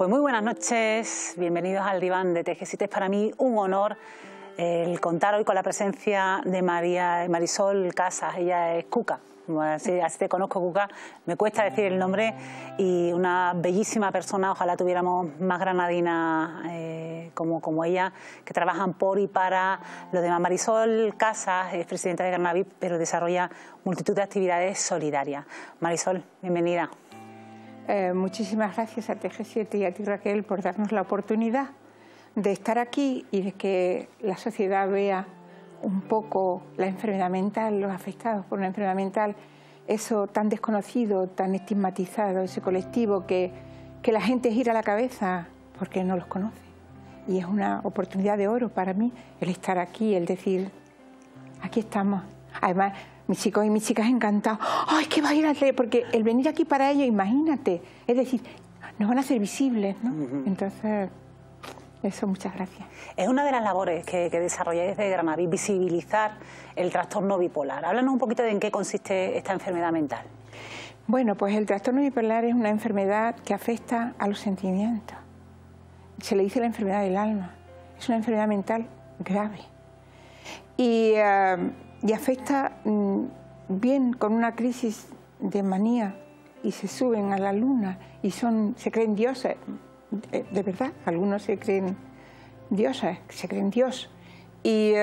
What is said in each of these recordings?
Pues muy buenas noches, bienvenidos al diván de TG7. Es para mí un honor el contar hoy con la presencia de Marisol Casas. Ella es Cuca, así te conozco, Cuca, me cuesta decir el nombre, y una bellísima persona. Ojalá tuviéramos más granadinas como ella, que trabajan por y para los demás. Marisol Casas es presidenta de Granaví, pero desarrolla multitud de actividades solidarias. Marisol, bienvenida. Muchísimas gracias a TG7 y a ti, Raquel, por darnos la oportunidad de estar aquí y de que la sociedad vea un poco la enfermedad mental, los afectados por una enfermedad mental, eso tan desconocido, tan estigmatizado, ese colectivo que la gente gira la cabeza porque no los conoce. Y es una oportunidad de oro para mí el estar aquí, el decir, aquí estamos. Además, mis chicos y mis chicas encantados. ¡Ay, que va a ir a tele! Porque el venir aquí para ellos, imagínate, es decir, nos van a hacer visibles, ¿no? Entonces, eso, muchas gracias. Es una de las labores que desarrolláis desde Granaví, visibilizar el trastorno bipolar. Háblanos un poquito de en qué consiste esta enfermedad mental. Bueno, pues el trastorno bipolar es una enfermedad que afecta a los sentimientos. Se le dice la enfermedad del alma. Es una enfermedad mental grave. Y afecta bien con una crisis de manía, y se suben a la luna y se creen dioses, de verdad, algunos se creen dioses, se creen Dios, y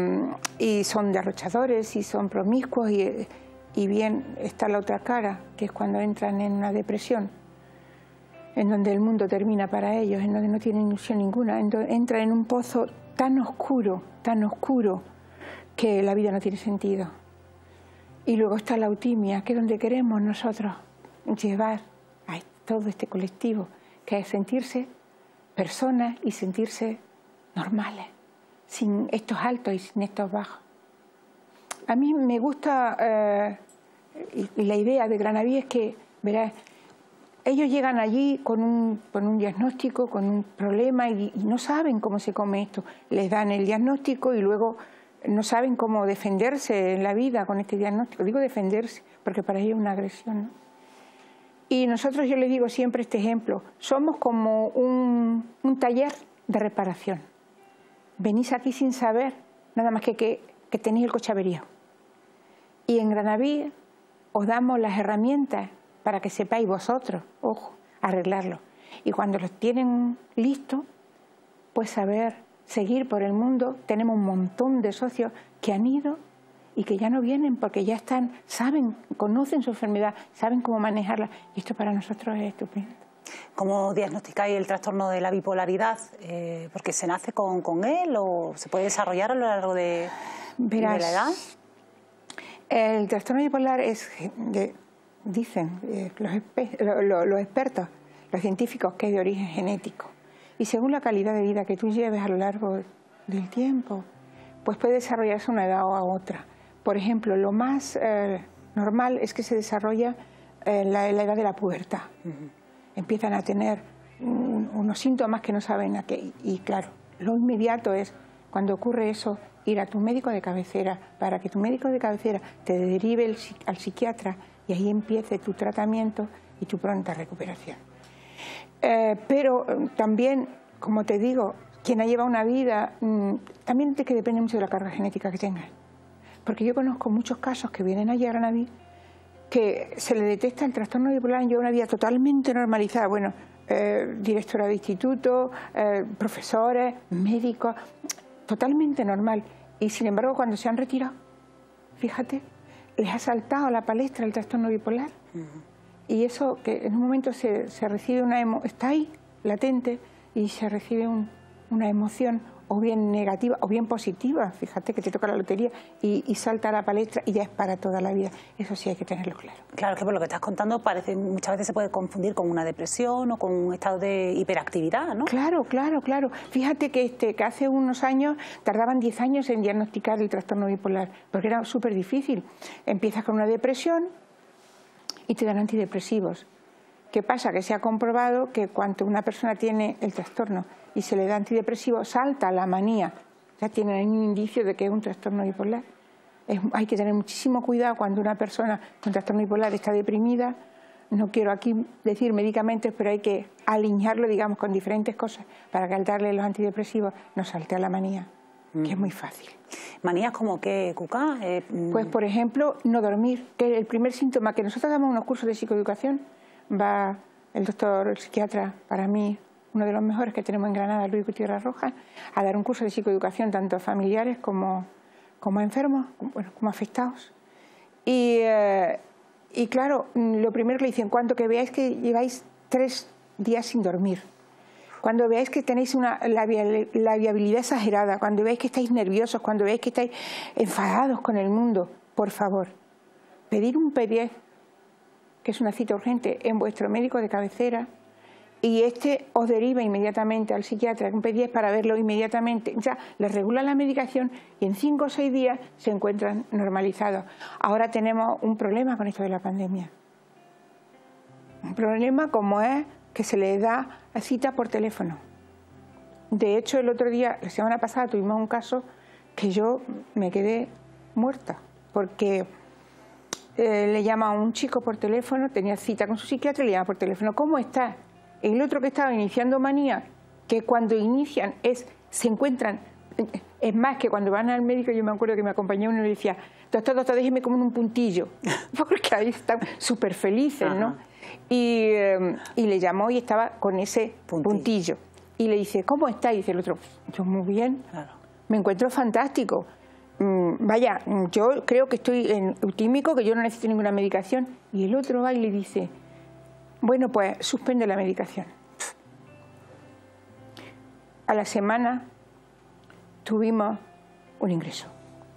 son derrochadores y son promiscuos, y bien está la otra cara, que es cuando entran en una depresión, en donde el mundo termina para ellos, en donde no tienen ilusión ninguna, entran en un pozo tan oscuro, que la vida no tiene sentido. Y luego está la eutimia, que es donde queremos nosotros llevar a todo este colectivo, que es sentirse personas y sentirse normales, sin estos altos y sin estos bajos. A mí me gusta, y la idea de Granaví es que, verás, ellos llegan allí con un diagnóstico, con un problema, y no saben cómo se come esto. Les dan el diagnóstico y luego no saben cómo defenderse en la vida con este diagnóstico. Digo defenderse porque para ellos es una agresión, ¿no? Y nosotros, yo les digo siempre este ejemplo, somos como un taller de reparación. Venís aquí sin saber nada más que tenéis el coche averiado. Y en Granaví os damos las herramientas para que sepáis vosotros, ojo, arreglarlo. Y cuando los tienen listos, pues saber seguir por el mundo. Tenemos un montón de socios que han ido y que ya no vienen porque ya están, saben, conocen su enfermedad, saben cómo manejarla. Y esto para nosotros es estupendo. ¿Cómo diagnosticáis el trastorno de la bipolaridad? ¿Porque se nace con él o se puede desarrollar a lo largo de la edad? El trastorno bipolar es, dicen los expertos, los científicos, que es de origen genético. Y según la calidad de vida que tú lleves a lo largo del tiempo, pues puede desarrollarse una edad a otra. Por ejemplo, lo más normal es que se desarrolla en la edad de la pubertad. Empiezan a tener unos síntomas que no saben a qué. Y claro, lo inmediato es, cuando ocurre eso, ir a tu médico de cabecera para que tu médico de cabecera te derive al psiquiatra y ahí empiece tu tratamiento y tu pronta recuperación. Pero también, como te digo, quien ha llevado una vida, también que depende mucho de la carga genética que tengan. Porque yo conozco muchos casos que vienen allí a Granaví que se le detecta el trastorno bipolar y lleva una vida totalmente normalizada. Bueno, directora de instituto, profesores, médicos, totalmente normal. Y sin embargo, cuando se han retirado, fíjate, les ha saltado a la palestra el trastorno bipolar. Y eso, que en un momento se recibe está ahí, latente, y se recibe una emoción o bien negativa o bien positiva. Fíjate que te toca la lotería y salta a la palestra y ya es para toda la vida. Eso sí hay que tenerlo claro. Claro, que por lo que estás contando muchas veces se puede confundir con una depresión o con un estado de hiperactividad, ¿no? Claro. Fíjate que hace unos años tardaban 10 años en diagnosticar el trastorno bipolar, porque era súper difícil. Empiezas con una depresión y te dan antidepresivos. ¿Qué pasa? Que se ha comprobado que cuando una persona tiene el trastorno y se le da antidepresivo, salta la manía. Ya tienen un indicio de que es un trastorno bipolar. Hay que tener muchísimo cuidado cuando una persona con trastorno bipolar está deprimida. No quiero aquí decir medicamentos, pero hay que alinearlo, digamos, con diferentes cosas para que al darle los antidepresivos nos salte a la manía, que es muy fácil. ¿Manías como qué, Cuca? Pues, por ejemplo, no dormir, que es el primer síntoma. Que nosotros damos unos cursos de psicoeducación, va el doctor, el psiquiatra, para mí, uno de los mejores que tenemos en Granada, Luis Gutiérrez Rojas, a dar un curso de psicoeducación tanto a familiares como a enfermos, bueno, como afectados. Y claro, lo primero que le dicen, cuando que veáis que lleváis 3 días sin dormir, cuando veáis que tenéis una labiabilidad exagerada, cuando veáis que estáis nerviosos, cuando veáis que estáis enfadados con el mundo, por favor, pedir un PDF, que es una cita urgente, en vuestro médico de cabecera, y os deriva inmediatamente al psiquiatra, un PDF para verlo inmediatamente. Ya les regula la medicación y en 5 o 6 días se encuentran normalizados. Ahora tenemos un problema con esto de la pandemia. Un problema como es que se le da cita por teléfono. De hecho, el otro día, la semana pasada, tuvimos un caso que yo me quedé muerta, porque le llama a un chico por teléfono, tenía cita con su psiquiatra y le llama por teléfono, ¿cómo estás? El otro que estaba iniciando manía, que cuando inician se encuentran, es más que cuando van al médico, yo me acuerdo que me acompañó uno y le decía, doctor, déjeme como en un puntillo, porque ahí están súper felices, ¿no? Y le llamó y estaba con ese puntillo. Y le dice, ¿cómo está? Y dice el otro, yo muy bien, me encuentro fantástico. Vaya, yo creo que estoy en eutímico, que yo no necesito ninguna medicación. Y el otro va y le dice, bueno, pues suspende la medicación. A la semana tuvimos un ingreso.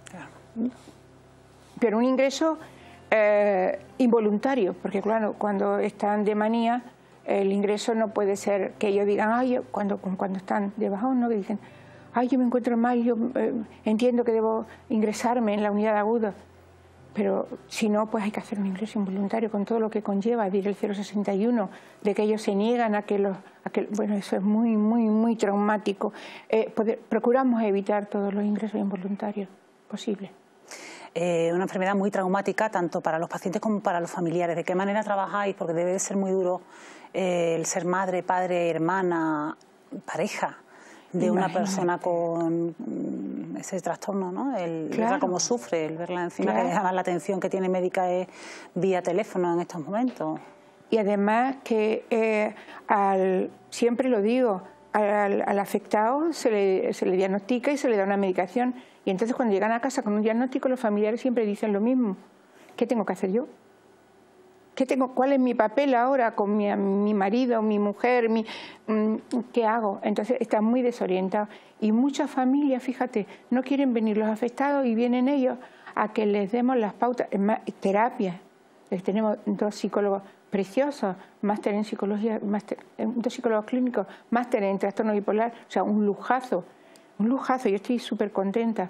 Pero un ingreso involuntario, porque claro, cuando están de manía, el ingreso no puede ser que ellos digan, ay, cuando están de bajón, ¿no? Que dicen, ay, yo me encuentro mal, yo entiendo que debo ingresarme en la unidad aguda. Pero si no, pues hay que hacer un ingreso involuntario con todo lo que conlleva, decir el 061, de que ellos se niegan a que bueno, eso es muy, muy, muy traumático. Procuramos evitar todos los ingresos involuntarios posibles. Una enfermedad muy traumática tanto para los pacientes como para los familiares. ¿De qué manera trabajáis? Porque debe de ser muy duro el ser madre, padre, hermana, pareja de una persona con ese trastorno, ¿no? Verla cómo sufre, el verla encima, que llama la atención que tiene médica es vía teléfono en estos momentos. Y además que siempre lo digo, al afectado se le diagnostica y se le da una medicación. Y entonces cuando llegan a casa con un diagnóstico, los familiares siempre dicen lo mismo. ¿Qué tengo que hacer yo? ¿Cuál es mi papel ahora con mi marido, mi mujer? ¿Qué hago? Entonces están muy desorientados. Y muchas familias, fíjate, no quieren venir los afectados y vienen ellos a que les demos las pautas. Es más, terapias. Tenemos 2 psicólogos preciosos, máster en psicología, 2 psicólogos clínicos, máster en trastorno bipolar. O sea, un lujazo. Un lujazo. Yo estoy súper contenta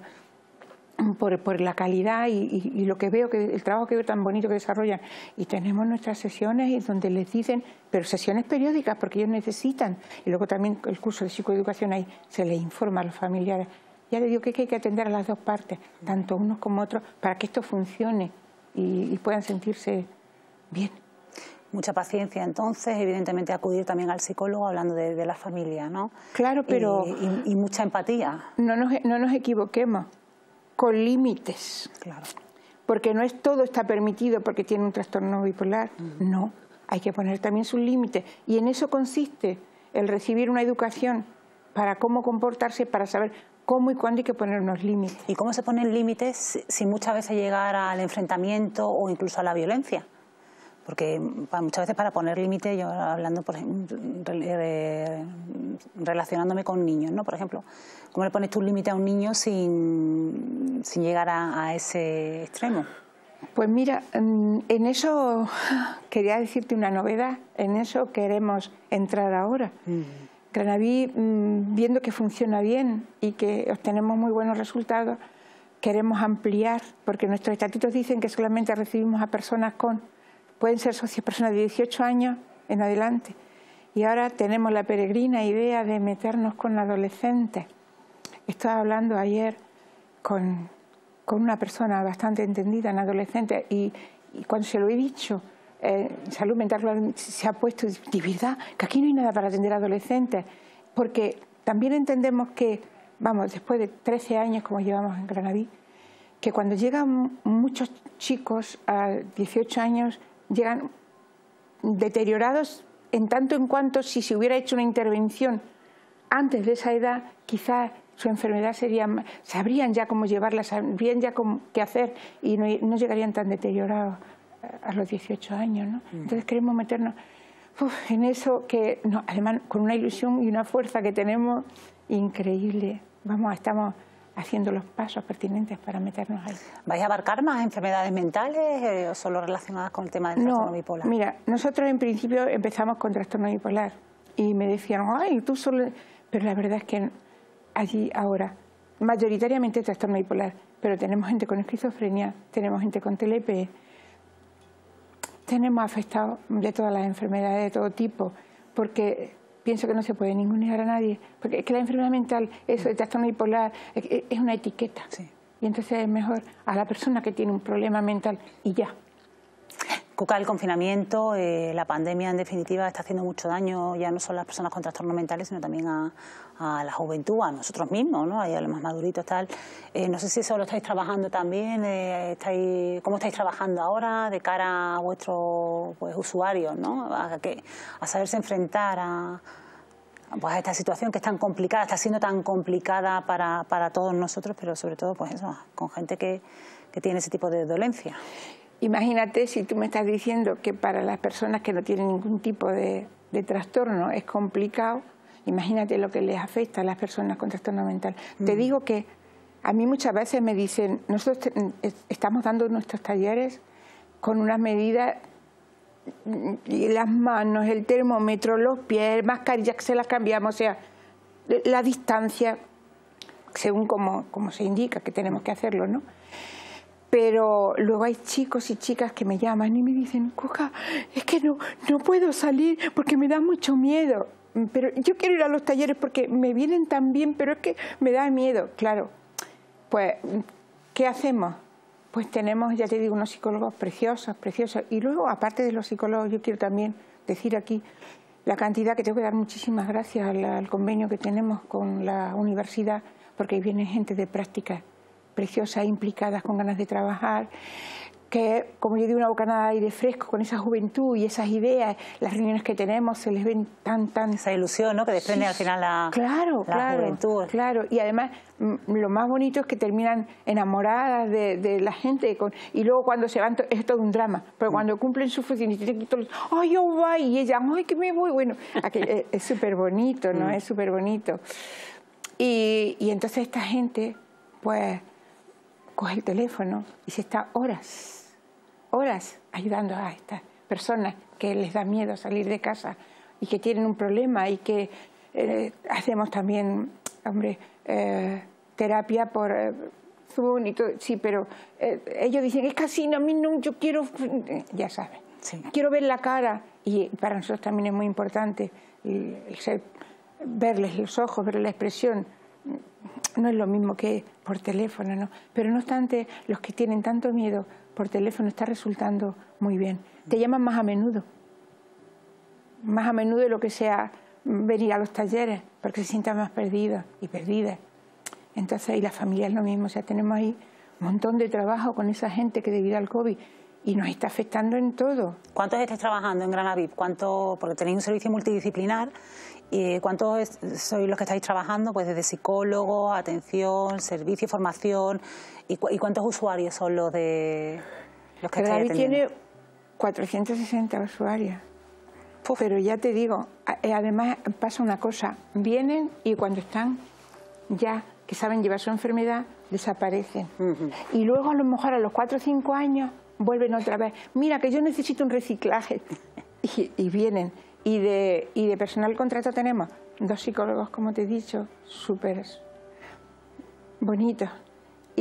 por la calidad y lo que veo, el trabajo que veo tan bonito que desarrollan. Y tenemos nuestras sesiones y donde les dicen, pero sesiones periódicas porque ellos necesitan. Y luego también el curso de psicoeducación, ahí se les informa a los familiares. Ya les digo que hay que atender a las 2 partes, tanto unos como otros, para que esto funcione y puedan sentirse bien. Mucha paciencia, entonces, evidentemente acudir también al psicólogo hablando de la familia, ¿no? Claro, pero... Y mucha empatía. No nos equivoquemos, con límites. Claro. Porque no es todo está permitido porque tiene un trastorno bipolar. No, hay que poner también sus límites. Y en eso consiste el recibir una educación para cómo comportarse, para saber cómo y cuándo hay que poner unos límites. ¿Y cómo se ponen límites sin muchas veces llegar al enfrentamiento o incluso a la violencia? Porque muchas veces para poner límites, yo hablando, por ejemplo, relacionándome con niños, ¿no? Por ejemplo, ¿cómo le pones tú un límite a un niño sin llegar a ese extremo? Pues mira, en eso quería decirte una novedad, en eso queremos entrar ahora. Granaví, viendo que funciona bien y que obtenemos muy buenos resultados, queremos ampliar, porque nuestros estatutos dicen que solamente recibimos a personas pueden ser socios personas de 18 años en adelante. Y ahora tenemos la peregrina idea de meternos con adolescentes. Estaba hablando ayer con una persona bastante entendida en adolescentes y cuando se lo he dicho, salud mental se ha puesto, de verdad, que aquí no hay nada para atender a adolescentes, porque también entendemos que, vamos, después de 13 años como llevamos en Granavís, que cuando llegan muchos chicos a 18 años, llegan deteriorados en tanto en cuanto si se hubiera hecho una intervención antes de esa edad, quizás su enfermedad sabrían ya cómo llevarla, sabrían ya qué hacer y no llegarían tan deteriorados a los 18 años, ¿no? Entonces queremos meternos en eso que, no, además, con una ilusión y una fuerza que tenemos increíble. Estamos haciendo los pasos pertinentes para meternos ahí. ¿Vais a abarcar más enfermedades mentales o solo relacionadas con el tema del trastorno bipolar? Mira, nosotros en principio empezamos con trastorno bipolar y me decían, ay, tú solo... Pero la verdad es que allí ahora, mayoritariamente trastorno bipolar, pero tenemos gente con esquizofrenia, tenemos gente con TLP, tenemos afectados de todas las enfermedades de todo tipo, porque pienso que no se puede ningunear a nadie, porque es que la enfermedad mental, eso de trastorno bipolar, es una etiqueta. Sí. Y entonces es mejor a la persona que tiene un problema mental y ya. Cuca, el confinamiento, la pandemia en definitiva está haciendo mucho daño ya no solo a las personas con trastornos mentales, sino también a la juventud, a nosotros mismos, ¿no? A los más maduritos, tal. No sé si eso lo estáis trabajando también, ¿cómo estáis trabajando ahora de cara a vuestros usuarios, ¿no? A saberse enfrentar a esta situación que es tan complicada, está siendo tan complicada para todos nosotros, pero sobre todo pues eso, con gente que tiene ese tipo de dolencia. Imagínate si tú me estás diciendo que para las personas que no tienen ningún tipo de trastorno es complicado, imagínate lo que les afecta a las personas con trastorno mental. Te digo que a mí muchas veces me dicen, nosotros estamos dando nuestros talleres con unas medidas, las manos, el termómetro, los pies, mascarillas que se las cambiamos, o sea, la distancia, según como se indica que tenemos que hacerlo, ¿no? Pero luego hay chicos y chicas que me llaman y me dicen, Cuca, es que no puedo salir porque me da mucho miedo. Pero yo quiero ir a los talleres porque me vienen tan bien, pero es que me da miedo. Claro, pues, ¿qué hacemos? Pues tenemos, ya te digo, unos psicólogos preciosos, preciosos. Y luego, aparte de los psicólogos, yo quiero también decir aquí la cantidad, que tengo que dar muchísimas gracias al convenio que tenemos con la universidad, porque ahí viene gente de prácticas preciosas, implicadas, con ganas de trabajar, que, como yo digo, una bocanada de aire fresco con esa juventud y esas ideas, las reuniones que tenemos se les ven tan... Esa ilusión, ¿no?, que desprende al final la juventud. Claro, y además lo más bonito es que terminan enamoradas de la gente y luego cuando se van es todo un drama, pero cuando cumplen su función y tienen que todos, ¡ay, yo voy! Y ella, ¡ay, que me voy! Bueno, es súper bonito, ¿no? Es súper bonito. Y entonces esta gente, pues, coge el teléfono y se está horas ayudando a estas personas que les da miedo salir de casa y que tienen un problema y que hacemos también, hombre, terapia por Zoom y todo, sí, pero ellos dicen, es que así, a mí no, yo quiero, ya saben, sí, quiero ver la cara y para nosotros también es muy importante verles los ojos, ver la expresión. No es lo mismo que por teléfono, ¿no? Pero no obstante, los que tienen tanto miedo por teléfono está resultando muy bien. Te llaman más a menudo de lo que sea venir a los talleres, porque se sientan más perdidos y perdidas. Entonces, y la familia es lo mismo, o sea, tenemos ahí un montón de trabajo con esa gente que debido al COVID y nos está afectando en todo. ¿Cuántos estáis trabajando en Granavís? Porque tenéis un servicio multidisciplinar. ¿Y cuántos sois los que estáis trabajando? Pues desde psicólogos, atención, servicio y formación. ¿Y cuántos usuarios son los que estáis atendiendo? Tiene 460 usuarios. Pero ya te digo, además pasa una cosa. Vienen y cuando están ya, que saben llevar su enfermedad, desaparecen. Y luego a lo mejor a los 4 o 5 años vuelven otra vez. Mira, que yo necesito un reciclaje. Y vienen. Y de personal contrato tenemos 2 psicólogos, como te he dicho, súper bonitos.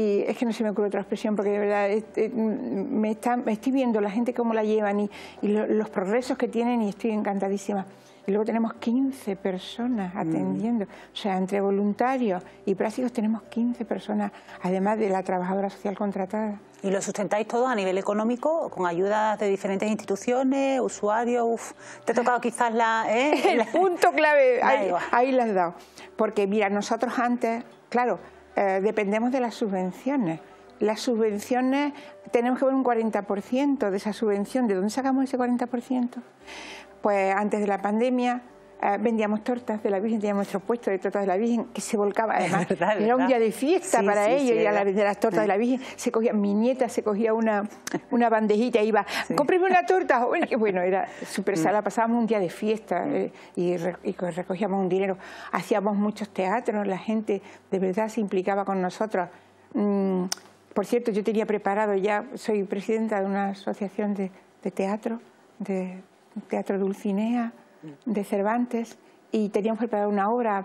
y es que no se me ocurre otra expresión, porque de verdad me estoy viendo la gente cómo la llevan y los progresos que tienen, y estoy encantadísima. Y luego tenemos 15 personas atendiendo, o sea, entre voluntarios y prácticos tenemos 15 personas, además de la trabajadora social contratada. ¿Y lo sustentáis todo a nivel económico, con ayudas de diferentes instituciones, usuarios? Uf, te ha tocado quizás el punto clave, ahí lo has dado. Porque mira, nosotros antes, claro, dependemos de las subvenciones. Las subvenciones, tenemos que ver un 40% de esa subvención. ¿De dónde sacamos ese 40%? Pues antes de la pandemia vendíamos tortas de la Virgen, teníamos nuestro puesto de tortas de la Virgen que se volcaba, además era un día de fiesta para ellos, y a la vez de las tortas de la Virgen se cogía, mi nieta se cogía una bandejita y iba, cómpreme una torta, bueno, era súper sala, pasábamos un día de fiesta y recogíamos un dinero, hacíamos muchos teatros, la gente de verdad se implicaba con nosotros. Por cierto, yo tenía preparado ya, soy presidenta de una asociación de teatro, de Teatro Dulcinea, de Cervantes, y teníamos preparado una obra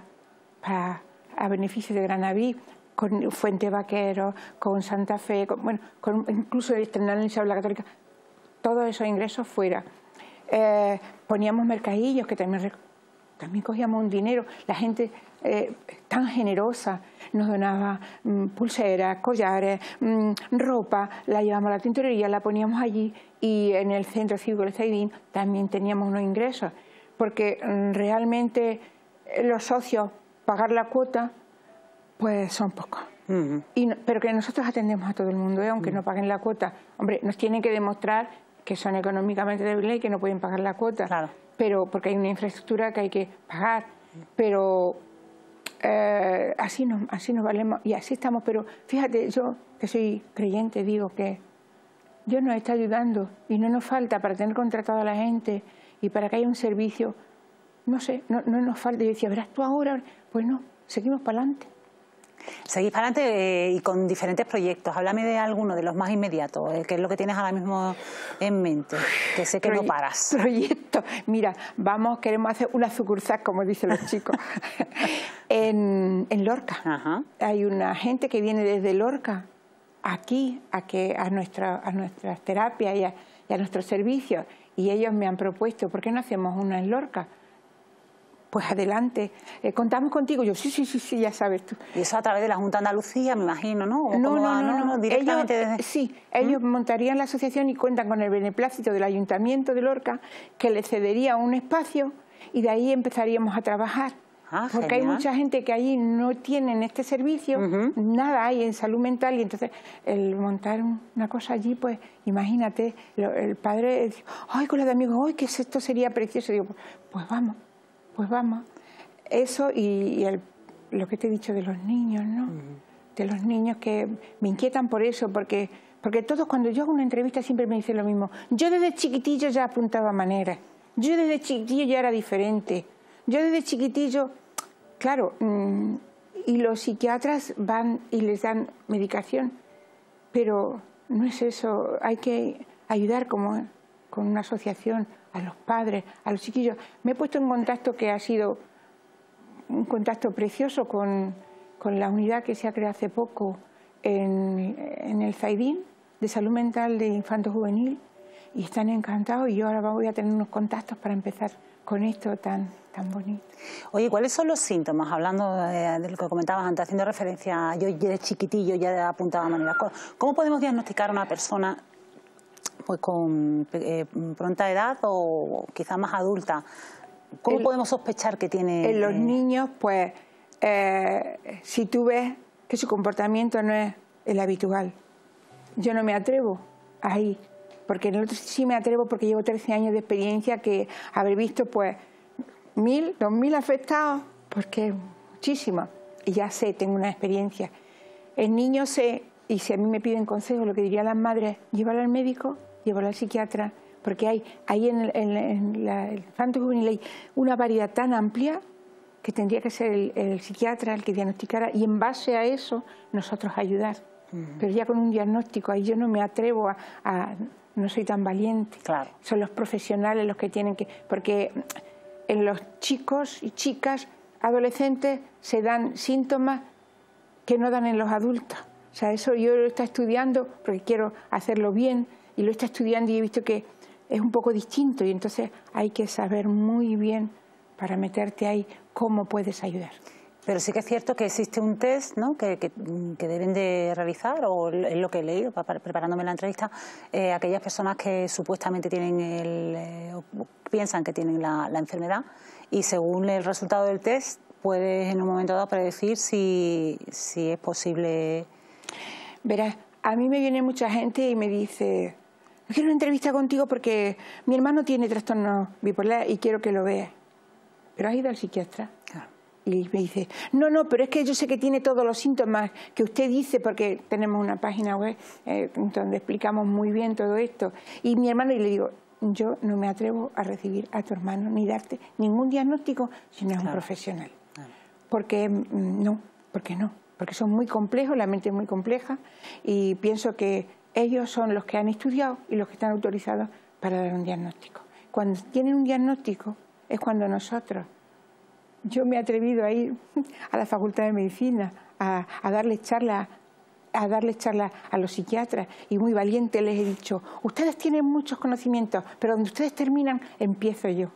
a beneficio de Granaví, con Fuente Vaquero, con Santa Fe, incluso estrenar en el Isabel la Católica, todos esos ingresos fuera. Poníamos mercadillos, que también cogíamos un dinero, la gente tan generosa nos donaba pulseras, collares, ropa, la llevamos a la tintorería, la poníamos allí, y en el Centro Cívico del Zaidín también teníamos unos ingresos, porque realmente los socios, pagar la cuota, pues son pocos. Pero que nosotros atendemos a todo el mundo, aunque no paguen la cuota. Hombre, nos tienen que demostrar que son económicamente débiles y que no pueden pagar la cuota, claro, pero porque hay una infraestructura que hay que pagar, pero así nos valemos y así estamos. Pero fíjate, yo que soy creyente digo que Dios nos está ayudando y no nos falta para tener contratado a la gente y para que haya un servicio, no sé, no nos falta. Yo decía, verás tú ahora, pues no, seguimos para adelante. Seguís para adelante y con diferentes proyectos. Háblame de alguno de los más inmediatos, que es lo que tienes ahora mismo en mente, que sé que no paras. Proyectos. Mira, queremos hacer una sucursal, como dicen los chicos, en Lorca. Ajá. Hay una gente que viene desde Lorca aquí a nuestras terapias y a nuestros servicios, y ellos me han propuesto, ¿por qué no hacemos una en Lorca? Pues adelante, contamos contigo. Yo, sí, ya sabes tú. Y eso a través de la Junta de Andalucía, me imagino, ¿no? No, directamente ellos, desde... Sí, ellos montarían la asociación y cuentan con el beneplácito del Ayuntamiento de Lorca, que le cedería un espacio, y de ahí empezaríamos a trabajar. Porque genial. Hay mucha gente que allí no tienen este servicio, nada hay en salud mental, y entonces el montar una cosa allí, pues imagínate, el padre dice, ay, con la de amigos, ay, que esto sería precioso. Digo, pues vamos. Eso y lo que te he dicho de los niños, ¿no? De los niños que me inquietan por eso, porque todos, cuando yo hago una entrevista, siempre me dicen lo mismo. Yo desde chiquitillo ya apuntaba maneras, yo desde chiquitillo ya era diferente. Yo desde chiquitillo, claro, y los psiquiatras van y les dan medicación, pero no es eso, hay que ayudar con una asociación a los padres, a los chiquillos. Me he puesto en contacto, que ha sido un contacto precioso, con la unidad que se ha creado hace poco en el Zaidín de salud mental de infanto juvenil, y están encantados, y yo ahora voy a tener unos contactos para empezar con esto tan bonito. Oye, ¿cuáles son los síntomas? Hablando de lo que comentabas antes, haciendo referencia a yo de chiquitillo ya apuntaba maneras. ¿Cómo podemos diagnosticar a una persona pues con pronta edad o quizás más adulta? ¿Cómo podemos sospechar que tiene...? En los niños, pues, si tú ves que su comportamiento no es el habitual, yo no me atrevo ahí. Porque en el otro sí me atrevo, porque llevo 13 años de experiencia, que habré visto pues 1.000, 2.000 afectados, porque muchísimo. Y ya sé, tengo una experiencia. El niño sé, y si a mí me piden consejos, lo que dirían las madres, llévalo al médico, llévalo al psiquiatra, porque hay en el infanto juvenil hay una variedad tan amplia que tendría que ser el psiquiatra el que diagnosticara, y en base a eso nosotros ayudar. Pero ya con un diagnóstico, ahí yo no me atrevo no soy tan valiente. Claro. Son los profesionales los que tienen que... Porque en los chicos y chicas, adolescentes, se dan síntomas que no dan en los adultos. O sea, eso yo lo estoy estudiando porque quiero hacerlo bien y lo estoy estudiando y he visto que es un poco distinto y entonces hay que saber muy bien para meterte ahí cómo puedes ayudar. Pero sí que es cierto que existe un test, ¿no?, que deben de realizar, o es lo que he leído preparándome la entrevista, aquellas personas que supuestamente tienen piensan que tienen la enfermedad, y según el resultado del test puedes en un momento dado predecir si es posible. Verás, a mí me viene mucha gente y me dice: quiero una entrevista contigo porque mi hermano tiene trastorno bipolar y quiero que lo veas. ¿Pero has ido al psiquiatra? Claro. Y me dice: no, pero es que yo sé que tiene todos los síntomas que usted dice, porque tenemos una página web donde explicamos muy bien todo esto. Y mi hermano, y le digo: yo no me atrevo a recibir a tu hermano ni darte ningún diagnóstico si no es un profesional. Claro. Porque no, porque son muy complejos, la mente es muy compleja y pienso que ellos son los que han estudiado y los que están autorizados para dar un diagnóstico. Cuando tienen un diagnóstico es cuando nosotros... Yo me he atrevido a ir a la Facultad de Medicina a darles charlas a los psiquiatras y muy valiente les he dicho: ustedes tienen muchos conocimientos, pero donde ustedes terminan, empiezo yo.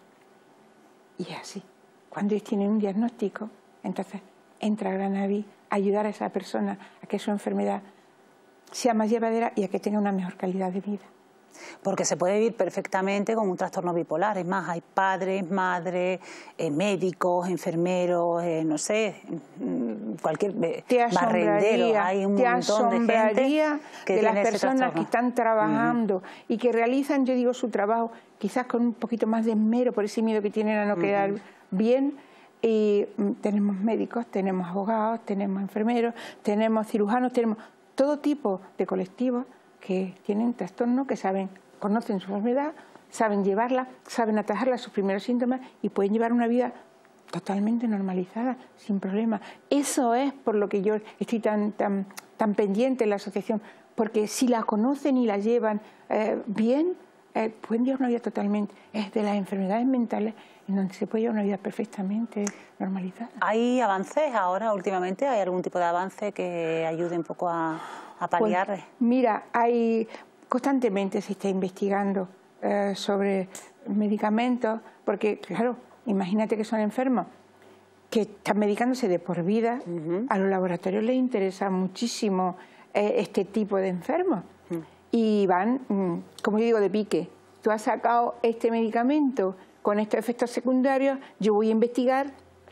Y es así. Cuando ellos tienen un diagnóstico, entonces entra Granaví a ayudar a esa persona a que su enfermedad sea más llevadera y a que tenga una mejor calidad de vida. Porque se puede vivir perfectamente con un trastorno bipolar. Es más, hay padres, madres, médicos, enfermeros, no sé, cualquier barrendero. Hay un montón de gente que de las tiene personas que están trabajando y que realizan, yo digo, su trabajo quizás con un poquito más de esmero por ese miedo que tienen a no quedar bien. Y tenemos médicos, tenemos abogados, tenemos enfermeros, tenemos cirujanos, tenemos todo tipo de colectivos que tienen trastorno, que conocen su enfermedad, saben llevarla, saben atajarla a sus primeros síntomas y pueden llevar una vida totalmente normalizada, sin problema. Eso es por lo que yo estoy tan pendiente en la asociación, porque si la conocen y la llevan bien, pueden llevar una vida totalmente... Es de las enfermedades mentales en donde se puede llevar una vida perfectamente normalizada. ¿Hay avances ahora, últimamente? ¿Hay algún tipo de avance que ayude un poco a paliar? Pues, mira, constantemente se está investigando sobre medicamentos, porque, claro, imagínate que son enfermos que están medicándose de por vida. A los laboratorios les interesa muchísimo este tipo de enfermos. Y van, como yo digo, de pique. Tú has sacado este medicamento con estos efectos secundarios, yo voy a investigar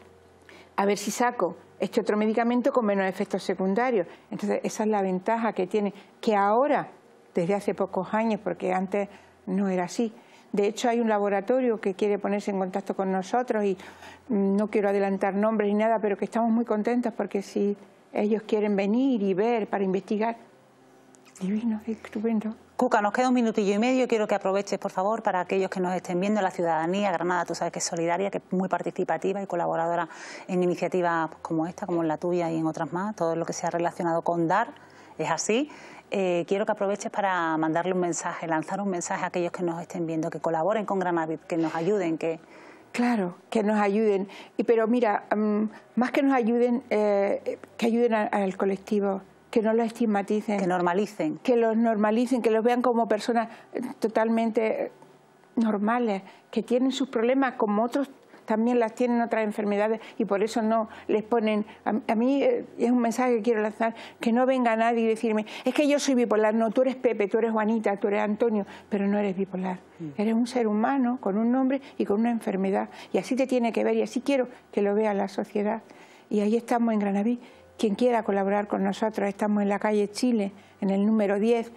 a ver si saco este otro medicamento con menos efectos secundarios. Entonces, esa es la ventaja que tiene, que ahora, desde hace pocos años, porque antes no era así. De hecho, hay un laboratorio que quiere ponerse en contacto con nosotros y no quiero adelantar nombres ni nada, pero que estamos muy contentos porque si ellos quieren venir y ver para investigar, divino, estupendo. Cuca, nos queda un minutillo y medio. Quiero que aproveches, por favor, para aquellos que nos estén viendo. La ciudadanía, Granada, tú sabes que es solidaria, que es muy participativa y colaboradora en iniciativas como esta, como en la tuya y en otras más. Todo lo que sea relacionado con dar es así. Quiero que aproveches para mandarle un mensaje, lanzar un mensaje a aquellos que nos estén viendo, que colaboren con Granavid, que nos ayuden, que... Claro, que nos ayuden. Pero mira, más que nos ayuden, que ayuden al colectivo, que no los estigmaticen. Que normalicen. Que los normalicen, que los vean como personas totalmente normales, que tienen sus problemas como otros también las tienen otras enfermedades y por eso no les ponen... A mí es un mensaje que quiero lanzar, que no venga nadie y decirme, es que yo soy bipolar. No, tú eres Pepe, tú eres Juanita, tú eres Antonio, pero no eres bipolar. Eres un ser humano con un nombre y con una enfermedad y así te tiene que ver y así quiero que lo vea la sociedad. Y ahí estamos en Granaví. Quien quiera colaborar con nosotros, estamos en la calle Chile, en el número 10,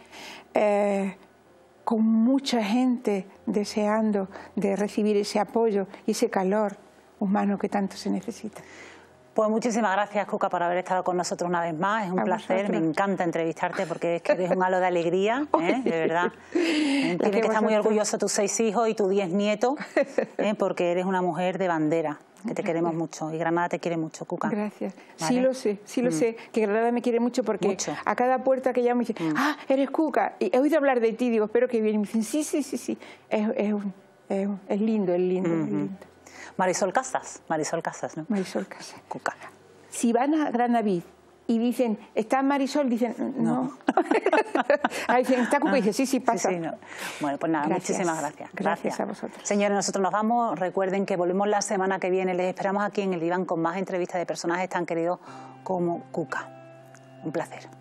con mucha gente deseando de recibir ese apoyo y ese calor humano que tanto se necesita. Pues muchísimas gracias, Cuca, por haber estado con nosotros una vez más. Es un placer, me encanta entrevistarte porque es que eres un halo de alegría, de verdad. Tienes que estar muy orgulloso de tus 6 hijos y tus 10 nietos, porque eres una mujer de bandera, que te queremos mucho. Y Granada te quiere mucho, Cuca. Gracias. ¿Vale? Sí lo sé, que Granada me quiere mucho porque a cada puerta que llamo me dicen, ah, eres Cuca. Y he oído hablar de ti, digo, espero que bien. Y me dicen, sí. Es lindo, es lindo. Marisol Casas, ¿no? Marisol Casas. Cuca. Si van a Granaví y dicen, ¿está Marisol? Dicen, no. Ahí dicen, ¿está Cuca? Y dice, sí, pasa. Sí, no. Bueno, pues nada, muchísimas gracias. Gracias a vosotros. Señores, nosotros nos vamos. Recuerden que volvemos la semana que viene. Les esperamos aquí en el diván con más entrevistas de personajes tan queridos como Cuca. Un placer.